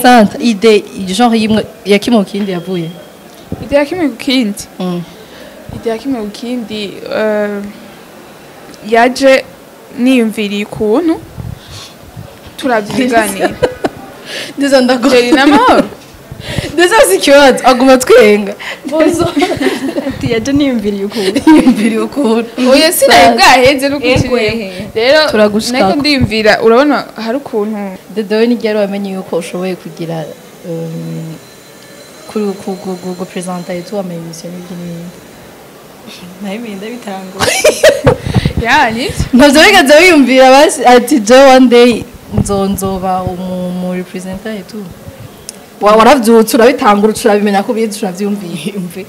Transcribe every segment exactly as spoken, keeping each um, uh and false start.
Santa ide genre yimwe ya kimwe mu kindi yavuye ide ya kimwe ku kindi mm. ide ya kimwe ku kindi uh, yaje niyumviriye ukuntu turabyiganira ndeza ndagora n'amahoro ndeza sikiwaza aguma twenga bozo ati yaje niyumviriye ukuntu niyumviriye ukuntu oya sinaye bwaheze n'ukukiriye rero turagushaka nako ndiyumvira urabona hari ukuntu dedewe ni ryari wamenye yuko ushoboye kugira um, kuri ku presenter yetu ama emission y'ibintu nayo binda bitangura yani ntabwo bigaze wiyumvira basi ati jo one day nzonzoba umu representer yetu wa waravyutse urabitangura urabimenya ko bizi uravyumviye umve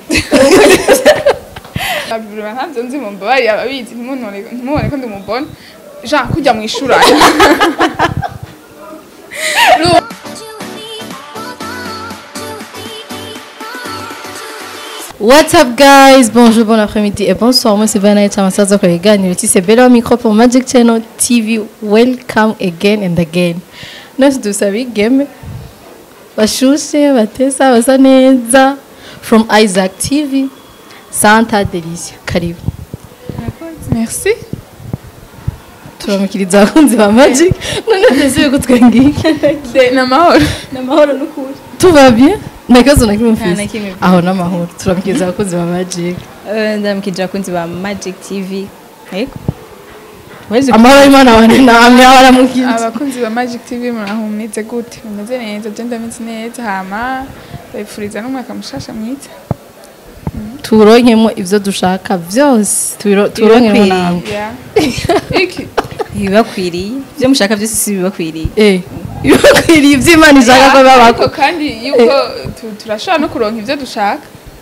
abirwa ntabyo nzi mu mbabari ababizi ntimunone ntimubone ko ndumubona Jean kujya mu ishuri What's up guys? Bonjour, bon après-midi et bonsoir. Moi c'est Vanessa Chamasaza kwa Egan. Ici c'est Bella micro pour Magic Channel T V. Welcome again and again. Nasi dusabi game. Bashushe, batesa, basa neza. From Isaac T V. Santa Delicia. Karibu. Merci. Turamukiriza abakunzi ba Magic. None ndetse ko twengike. Na mahoro. Na mahoro n'ukuri. Tout va bien? Nakazo nakimwe mfise. Aho namahoro. Turamukiriza abakunzi ba Magic. Eh ndamukiriza abakunzi ba Magic T V. Yego. Amahoro Imana wane namwe abaramukiriza. Abakunzi ba Magic T V murahumeze gute? Mumeze neza, genda meze neza hama bayifuriza n'umwaka mushasha mwiza. Turonkemo ivyo dushaka vyose. Turonkemo namwe. Iki bibakwiriye. Byo mushaka byose si bibakwiriye. Eh. Bibakwiriye ivy'Imana ishaka ko babako kandi yuko turashaka no kuronka ivyo dushaka.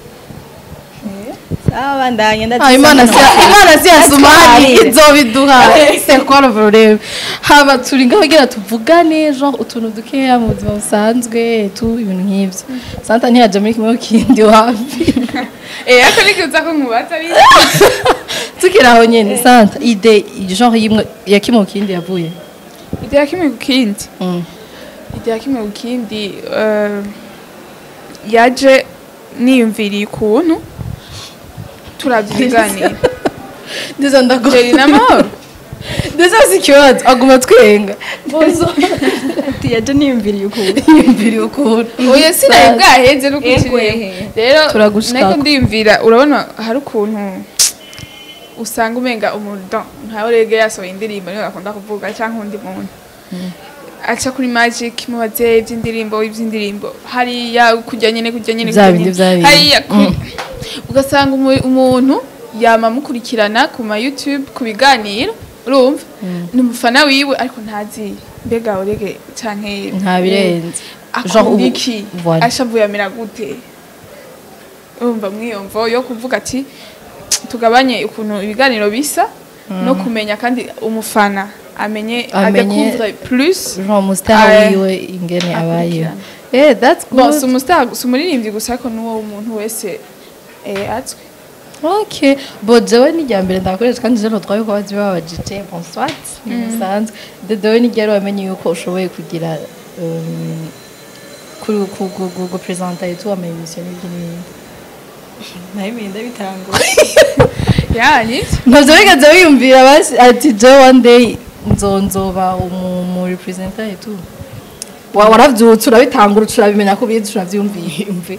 Abandanya ndati. Ah Imana si Imana si asumani izobiduha. C'est quoi le problème? Haba turi ngagira tuvugane genre utuntu dukeya mu buzima busanzwe tu ibintu nk'ivyo. Santa ntiyaje muri kimwe kindi wapi. Eh akari kuza ko nkubaza ari. Tukiraho nyene Santa ide genre yimwe ya kimwe mu kindi yavuye. Ide ya kimwe ku kindi. Mm. Ide ya kimwe ku kindi uh, yaje niyumviriye ukuntu turabyiganira ndeza ndagora n'amahoro ndeza sikiwaza aguma twenga bozo ati yaje niyumviriye ukuntu niyumviriye ukuntu oya sinaye bwaheze n'ukukiriye rero nako ndiyumvira urabona hari ukuntu usanga umenga umuntu ntawe rege yasohoye indirimbo niyo akunda kuvuga cyangwa undi muntu aca kuri Magic mu baze iby'indirimbo iby'indirimbo hari ya kujya nyene kujya nyene hari ugasanga umuntu yama mukurikirana ku ma YouTube ku biganiro urumva n'umufana wiwe ariko ntazi mbega urege canke nta birenze genre iki ashavuye amera gute urumva mwiyomvo yo kuvuga ati tugabanye ukuntu ibiganiro bisa no kumenya kandi umufana amenye adakuvre plus genre mustar wiwe ingene abaye eh that's good. Bon so mustar so muririmbyi gusa ko nuwo umuntu wese eh atswe. Okay, but jewe ni ryambere ndakoresha kandi je no twaye ko bazi babajije bonsoir. Musanzwe dedewe ni ryari wamenye yuko ushoboye kugira um, kuri ku ku presenter yetu ama emission y'ibintu. Nayo binda bitangura. Yani ntabwo bigaze wiyumvira basi ati jo one day nzonzoba umu representer yetu. Wa waravyutse urabitangura urabimenya ko bizi uravyumviye umve.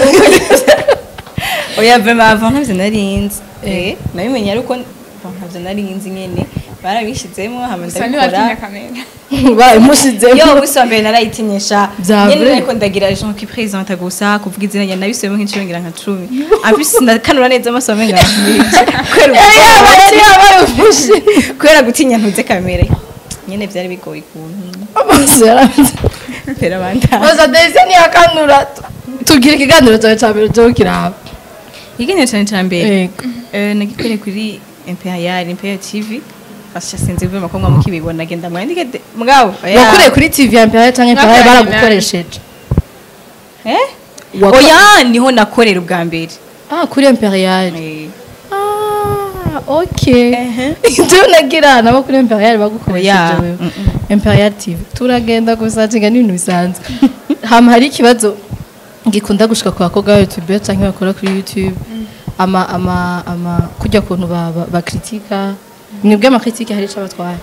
Oya vraiment avant ntabyo narinzi. Eh nabimenye ariko ntabyo narinzi nyene barabishizemo hama ndabikora. Ba imushizemo. Yo busambere narayitinyesha. Nyene ariko ndagira Jean qui présente gusa kuvuga izina nyene nabisemo nk'inshuro ngira nka cumi. Afise ndakanura neza amaso amenga. Kwera ubushi. Kwera gutinya ntuze kamera. Nyene byari bigoye kuntu. Amaso yaranze. Pera banda. Baza dese ni akanura. Tugira ikiganiro cyawe cyambere cyo kiraba. Ikiganiro cyane cyambere. Eh nagikoreye kuri Imperial Imperial T V. Fasha sinzi vuba ko ngwa mukibibona genda mwandike mugabo. Wakoreye kuri T V Imperial cyangwa Imperial baragukoresheje. Eh? Oya niho nakorera ubwa mbere. Ah kuri Imperial. Eh. Ah ah okay ibyo nagira nabo kuri Imperial bagukoresheje wewe Imperial T V turagenda gusacinga n'ibintu bisanzwe hama hari ikibazo ngikunda gushika kwa koga YouTube cyangwa bakora kuri YouTube ama ama ama kujya kuntu ba ba kritika mwebwe ama kritika hari cy'abatwara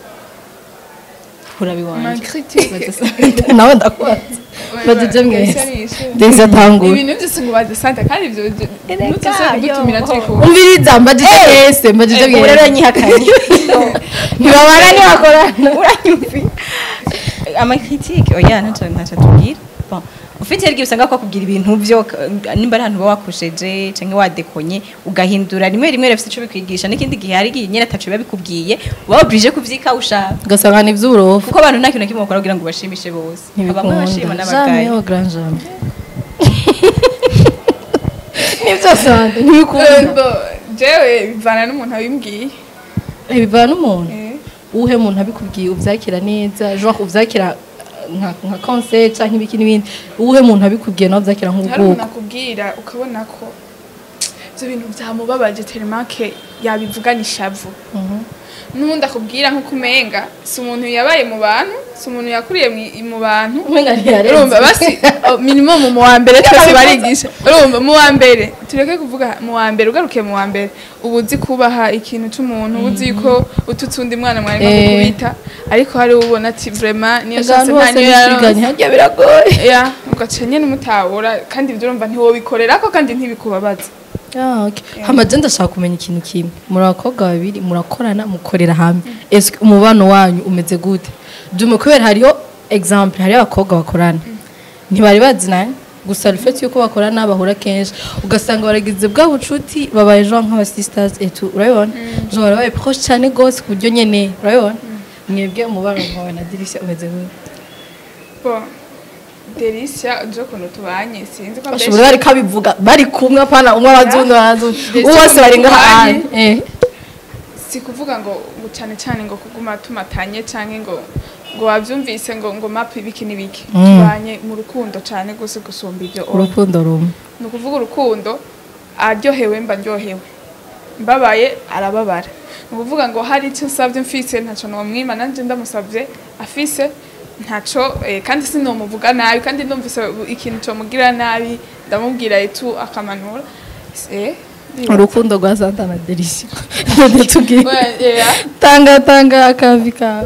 ma critique nawe ndakwaza baduje mwe ndeza tangu ibintu byose ngo badesante kandi ibyo nutse gutumira twiko umviriza mbadije wese mbadije mwe rero nyihakanye ntibabana ni bakorana uranyumvi ama critique oya ntacho ntacho tubwira bon ufite rigi usanga ko kubwira ibintu byo nimba ari ahantu bakosheje canke wadekonye ugahindura rimwe rimwe rafite ico bikwigisha n'ikindi gihe hari gihe nyene atacho babikubwiye uba oblige kuvyika ushaka gasanga ni vy'uburofu kuko abantu nta kintu kimwe bakora kugira ngo bashimishe bose abamwe bashima n'abagaye jamais au grand jamais nivyo sante ntibikunda jewe bivana n'umuntu abimbwiye bivana n'umuntu uhe muntu abikubwiye uvyakira neza genre uvyakira nka nka concert cyangwa ibiki n'ibindi uwe muntu abikubwiye nawe byakira nk'ubwoko hari umuntu akubwira ukabona ko ibyo bintu byamubabaje telemake yabivugana ishavu n'ubundi akubwira nko kumenga si umuntu yabaye mu bantu si umuntu yakuriye mu bantu urumva basi minimum mu wa mbere twese barigisha urumva mu wa mbere tureke kuvuga mu wa mbere ugarukiye mu wa mbere ubu uzi kubaha ikintu cy'umuntu uzi ko ututundi mwana mwari makubita ariko hari ubona ati vraiment niyo shase ntanyo yariganye hajya biragoye ya ugaca nyene mutabura kandi ibyo urumva ntiwo bikorera ko kandi ntibikubabaza ah okay hama je ndashaka kumenya ikintu kimwe muri abakobwa babiri murakorana mukorera hamwe est umubano wanyu umeze gute dume kubera hariyo example hariyo abakobwa bakorana ntibari bazina gusa rufete yuko bakorana bahura kenshi ugasanga baragize bwa bucuti babaye genre nk'aba sisters et tout urabona genre barabaye proche cyane gose ku buryo nyene urabona mwebwe umubano wawe na Delicia umeze gute bon Delicia jo kono tubanye sinzi ko mbese bari kabivuga bari kumwe apana umwe abazungu abazungu bose bari ngaha eh si kuvuga ngo cyane cyane ngo kuguma tumatanye canke ngo ngo wavyumvise ngo ngo map ibiki nibiki tubanye mu rukundo cyane gose gusumba ibyo urukundo rumwe no kuvuga urukundo aryohewe mba ndyohewe mbabaye arababara no kuvuga ngo hari icyo nsavye mfise ntaco no mwima nanje ndamusavye afise ntaco kandi sinomuvuga nabi kandi ndumvise ikintu cyo mugira nabi ndamubwira etu akamanura eh urukundo rwa Santa na Delicia ndetubwira tanga tanga akavika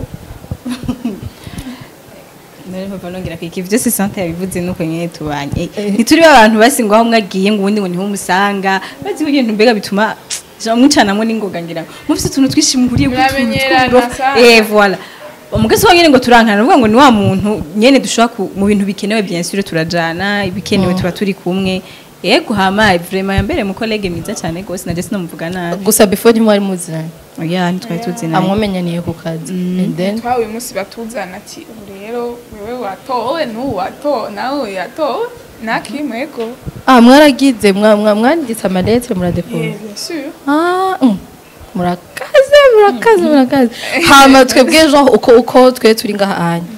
nare papa nongira kiki byose Santa yabivuze nuko nyene tubanye nituri abantu basingwaho mwagiye ngo ubundi ngo niho musanga bazi ibintu mbega bituma mwicanamo n'ingoga ngira mufite utuntu twishimuriye kutuntu eh voilà umugezi wanyene ngo turankana uvuga ngo ni wa muntu nyene dushaka mu bintu bikenewe bien sûr turajana ibikenewe tuba turi kumwe yego hama vraiment yambere mu collègue miza cyane gose naje sinamuvuga nabi gusa before ni mwari muziranye oya ntitwaye tuzina amwomenyaniye ku kazi and then twawe uyu munsi batuzana ati rero wewe watowe nu wato nawe yatowe nakimwego ah mwaragize mwanditse amalettre muradepose bien sûr ah murakaze murakaze murakaze hama twebwe genre uko uko twe turi ngaha anya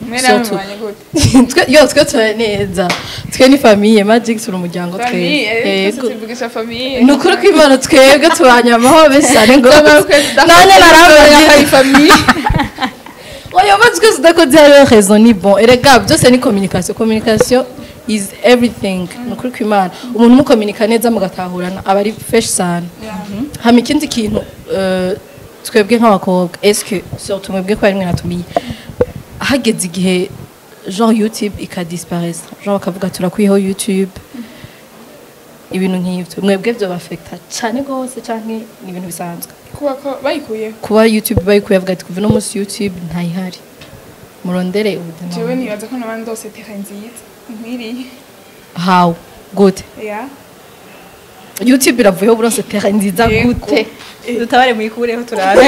twe yo twe twe neza twe ni famille Magic turi umuryango twe yego tuvugisha famille nukuri ko imana twebwe tubanya amahobe cyane ngo nane naramba ya famille oyo bazwe zidakoze hari raison ni bon erega byose ni communication communication is everything nukuri ko imana umuntu mukomunika neza mugatahurana aba ari fresh sana hama ikindi kintu twebwe nk'abakobwa est-ce que surtout mwebwe ko ari mwe natumiye hageze igihe genre YouTube ikadisparaître genre bakavuga turakwiyeho YouTube ibintu nk'ivyo mwebwe byo bafecta cyane gose canke ni ibintu bisanzwe kuba ko bayikuye kuba YouTube bayikuye avuga ati kuva no munsi YouTube ntayihari murondere ubuzima jewe nibaza ko nabandi dose terrain nziza nkwiriye how good yeah YouTube iravuyeho burose terrain nziza gute dutabare muyikureho turabe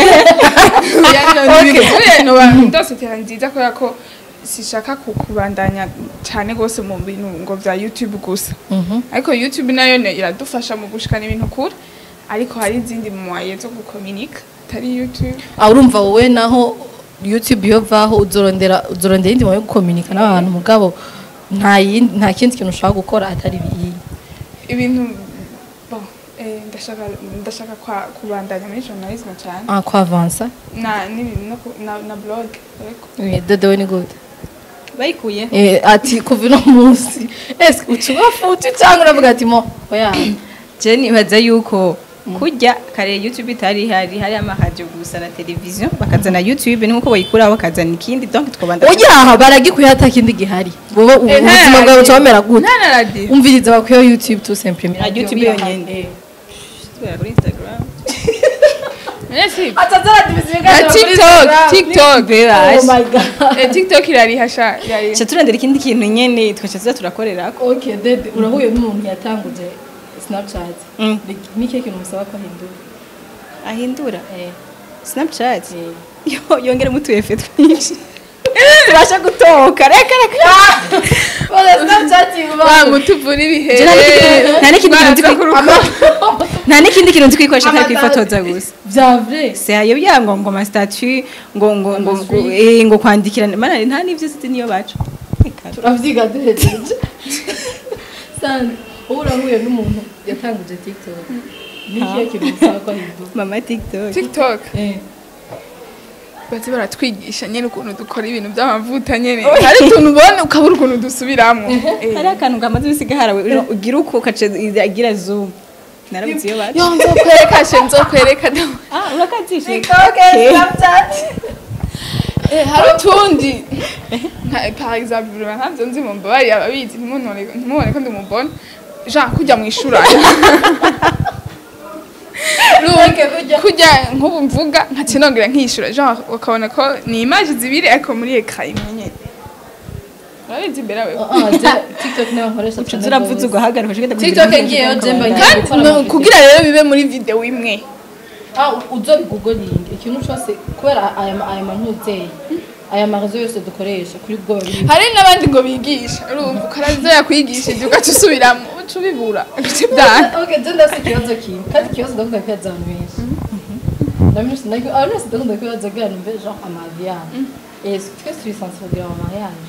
okay no ndose terrain nziza ko yako sishaka kukubandanya cyane gose mu bintu ngo bya YouTube gusa ariko YouTube nayo iradufasha mu gushikana ibintu kure ariko hari izindi mu mwaye zo gukomunika tari YouTube ah urumva wowe naho YouTube yo vaho uzorondera uzorondera indi mwaye gukomunika n'abantu mugabo nta nta kindi kintu ushaka gukora atari biyi ibintu eh ndashaka ndashaka kwa kubandanya muri journalisme cyane ah kwa avansa na ni no ku- na, na blog ariko oui dodo ni good bayikuye eh ati kuva no munsi est ucuba futi cyangwa uravuga ati mo oya je nibaza yuko kurya kare YouTube itari hari hari amahajyo gusa na television bakazana YouTube nuko bayikura bakazana ikindi donc twobanda oya baragikuye atakindi gihari wowe ubuzima bwawe cyomera gute nta na radio umviriza bakwiye YouTube tout simplement na YouTube yonyene twa kuri Instagram Nesi atazara division na TikTok TikTok oh my god eh TikTok irari hasha irari cha turandira ikindi kintu nyene twacha turakorera ko okay dede urahuye n'umuntu yatanguje Snapchat Mm. ni keke umusaba ko ahindura ahindura eh Snapchat yo yongera mutu efe twinshi tubasha gutoka reka reka wala Snapchat wa mutuvura ibihe Je nta n'ikindi kintu nzi kwi- nta n'ikindi kintu nzi kwikoresha atari kwifotoza gusa bya vrai se ayo byango ngo ama statut ngo ngo ngo ngo- eh, ngo kwandikirana mana nta n'ivyo ziti niyo bacu turavyiga duhejeje sandi ubu urahuye n'umuntu yatanguje TikTok ni keke umusaba ko ahindura mama TikTok TikTok eh bazi baratwigisha nyene ukuntu dukora ibintu by'amavuta nyene hari tuntu ubona ukabura ukuntu dusubiramo hari akantu gamaze bisiga harawe ugira uko kace agira zoom narabuze iyo bacu yo nzokwereka she nzokwereka ah urakazishe TikTok Snapchat eh hari utundi nka par exemple ntabyo nzi mu mbabari ababizi ntimunone ntimubone ko ndumubona jean kujya mu ishuri kujya nk'ubu mvuga nka kinongera nkishura jean ukabona ko ni image zibiri ariko muri ekara imwe nyene urabizi imbere yawe ah TikTok nayo nkoresha cyane turavuze ugahagarika shigenda TikTok ngiye jemba kandi no- kugira rero bibe muri video imwe ah uzo googling ikintu cyose kubera aya aya manyuzeye aya marezo yose dukoresha kuri bwo babiri hari n'abandi ngo bigisha urumva ukaraza yakwigishije ugaca usubiramo uca ubibura ibice byawe okay jenda si kibazo kimwe kandi kibazo ndakunda kwibaza abantu benshi ndamutse ndako ariko ndakunda kwibaza gani mbe genre amaviage est-ce que tu es sensible au mariage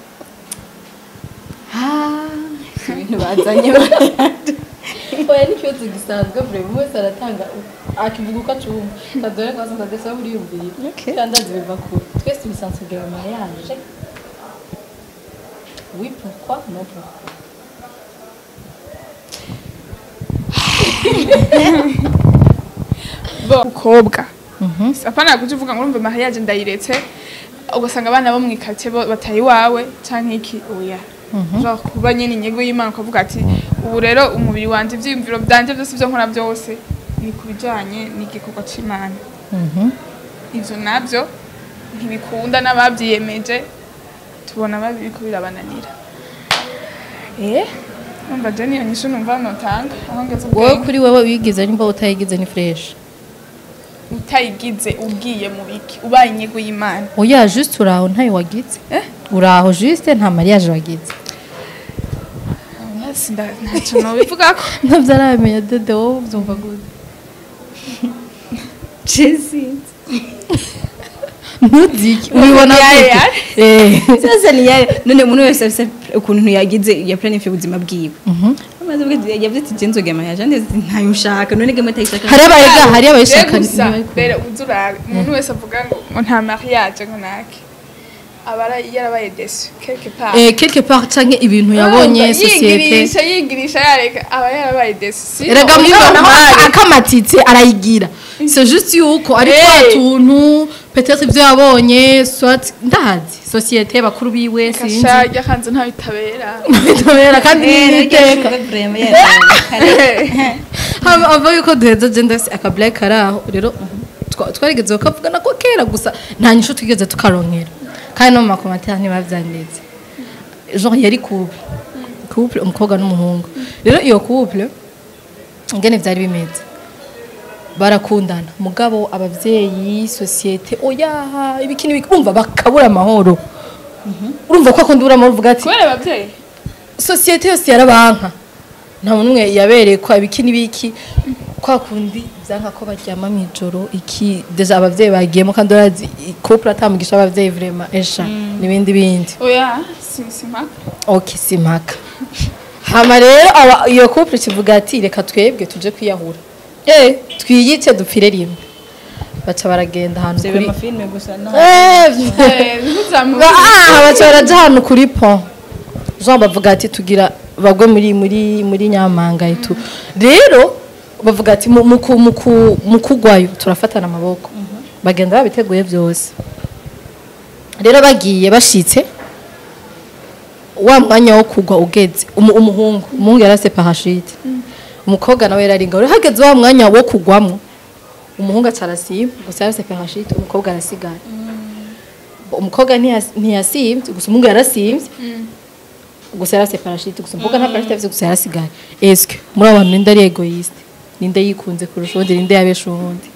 ah ibintu bazanye oya ni kibazo gisanzwe vraiment wese aratanga akivuga uko acumva ndadore kwa santa desa buri yumvira Okay. kandi aziva ku twese tu es sensible au mariage oui pourquoi non pourquoi bo ukobwa apana kuja uvuga ngo urumva mariage ndayiretse ugasanga abana bo mwikate bo batayi wawe canke iki oya genre kuba nyene inyego y'Imana ukavuga ati ubu rero umubiri wanje ivyiyumviro byanje byose byo nkora byose ni kubijanye n'igikorwa c'Imana ivyo navyo ntibikunda n'abavyiyemeje tubona babiri ko birabananira eh numva je niyo nyishu numva notanga aho ngeze wowe ubwenge kuri wowe wigize nimba utayigize ni fresh utayigize ugiye mu biki ubaye inyego y'Imana oya juste uraho ntayo wagize eh uraho juste nta mariage wagize sinda ntacyo nobivuga ko ntabyo aramenya dede wowe ubyumva gute Jesse ntuziki ubibona gute eh sasa ni yare none umuntu wese afite ukuntu yagize ya planify ubuzima bwiwe amaze ubwo yavuze ati genzo gema yaje ndetse ntayo ushaka none gema tayishaka hari abayega hari abayishaka gusa bere uzurabe umuntu wese avuga ngo ngo nta mariage ngo nake abara yarabaye desu quelque part eh quelque part canke ibintu yabonye societe yigirisha yigirisha yareka aba yarabaye desu erega mubona akamatitse arayigira c'est juste yuko ari kwa tuntu peut-être ibyo yabonye soit ndahazi societe bakuru biwe sinzi kashajya kanze nta bitabera bitabera kandi n'iteka hama ava yuko duheza genda aka black araho rero twarigeze bakavugana ko kera gusa nta nyishu twigeze tukaronkera kandi no mu makomatera ntibavyanditse genre yari couple couple umukobwa n'umuhungu rero iyo couple ngene vyari bimeze barakundana mugabo abavyeyi societe oya ibikini bikumva bakabura amahoro urumva ko akunda amahoro uvuga ati kubera abavyeyi societe yose yarabanka nta numwe yabereye ko ibikini biki kwa kundi byanka ko baryama mu ijoro iki deja abavyeyi bagiyemo kandi urazi couple atamugisha abavyeyi vraiment esha nibindi bindi oya si simpaka okay simpaka hama rero iyo couple kivuga ati reka twebwe tuje kwiyahura eh twiyice dupfire rimwe baca baragenda ahantu kuri filme gusa na eh baca baraja ahantu kuri pont Jean bavuga ati tugira bagwe muri muri muri Nyamanga itu rero bavuga ati mu kugwayo turafatana amaboko bagenda babiteguye byose rero bagiye bashitse wa mwanya wo kugwa ugeze umuhungu umuhungu yarase parachute umukobwa nawe yararinga rero hageze wa mwanya wo kugwamwo umuhungu acarasiba gusa yarase parachute umukobwa arasigara umukobwa ntiyasivye gusa umuhungu yarasivye gusa yarase parachute gusa umukobwa nta parachute afite gusa yarasigaye eske muri abantu ninde ari egoiste ninde yikunze kurusha undi ninde yabesha uwundi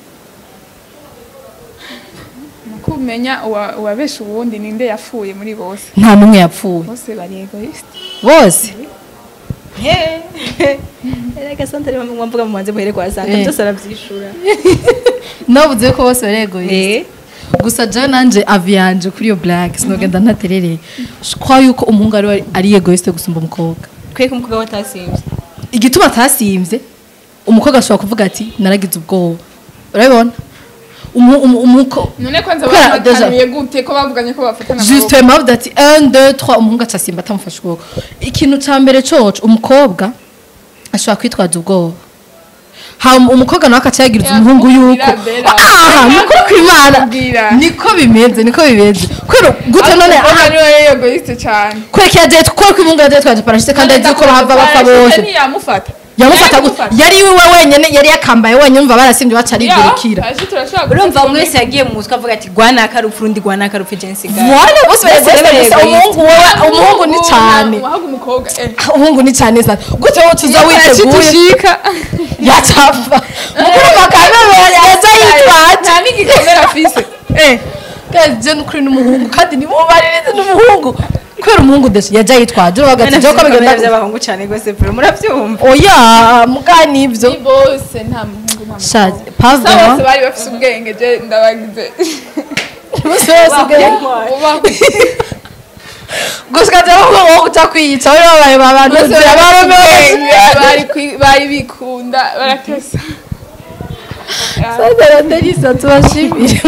kumenya uwabesha uwundi ninde yapfuye muri bose nta numwe yapfuye bose bari egoiste bose he erega santare mwamvuga mu manze muhere kwa santa byose arabyishura nabuze ko bose bari egoiste gusa je nanje avianje kuri yo black sinogenda ntaterereye kwa yuko umuhungu ari ari egoiste gusumba umukobwa kweko umukobwa watasimvye igituma atasimvye umukobwa ashobora kuvuga ati naragize ubwoba urabibona umuko none kwanza batanuye gute ko bavuganye ko bafatana amaboko justement bavuga ati un deux trois umuhungu acasimba atamufashe ubwoba ikintu ca mbere coco umukobwa ashobora kwitwaza ubwoba ha umukobwa nawe akacyagira umuhungu yuko ah nuko kwimana niko bimeze niko bimeze kwero gute none aha niwe egoiste cyane kweke yaje ko kwimungu yaje twaje parashite kandi azi ko bahava bapfa bose yamufata yamufata gute yari we wenyene yari yakambaye wenyene umva barasimbye bacarigurikira urumva umwe wese yagiye mu mutwe avuga ati gwana akarupfu rundi gwana akarupfu jensi ga wale bose bose umuhungu wowe umuhungu ni cyane umukobwa eh umuhungu ni cyane sana gute wo tuza witeguye yacafa mukuru bakame yaza yitwaje nta n'igikomera afise eh kandi je n'ukuri n'umuhungu kandi ni bo barereze n'umuhungu kwera umuhungu deshe yaje yitwaje bagati je ko bigenda by'abahungu cyane gose pe muravyumva oya mugani ivyo bose nta muhungu nta shaje pavda bose bari bafise ubwenge je ndabagize bose bose ubwenge gushikaje ko ngo uca kwiyica bari babaye babantu bari bari bikunda baratesa sasa ndarisa tubashimire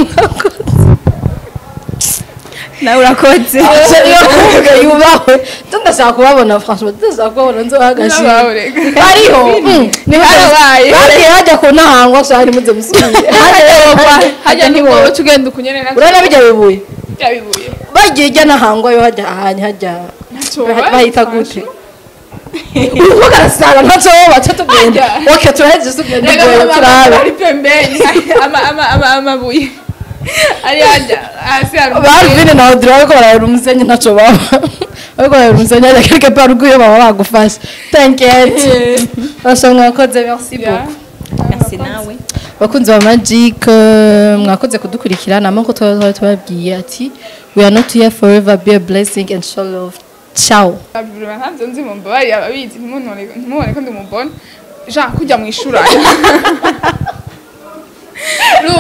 na urakoze kuvuga yubawe ndashaka kubabona franchement ndashaka kubabona nzo hagashi ariho ni harabaye bari hajya ko nahangwa cyane muze musubire hajya niwo tugenda ukunyene na urana bijya bibuye byabibuye bagiye jya nahangwa yo hajya ahanye hajya bahita gute uko karasanga ntaco baca tugenda okay turaheze tugenda turabe ari pembeni ama ama ama amabuye ari hajya hasi hari bavine na odra ko barayura umusenyi ntaco baba ariko barayura umusenyi ari quelque part guyo baba bagufasha t'inquiète bashaka mwakoze merci beaucoup merci nawe bakunze ba Magic mwakoze kudukurikirana amako twari tubabwiye ati we are not here forever, be a blessing and show love. Ciao. Ntanze nzi mu mbari ababizi ntimunone ntimubone ko ndi mubona Jean kujya mu ishuri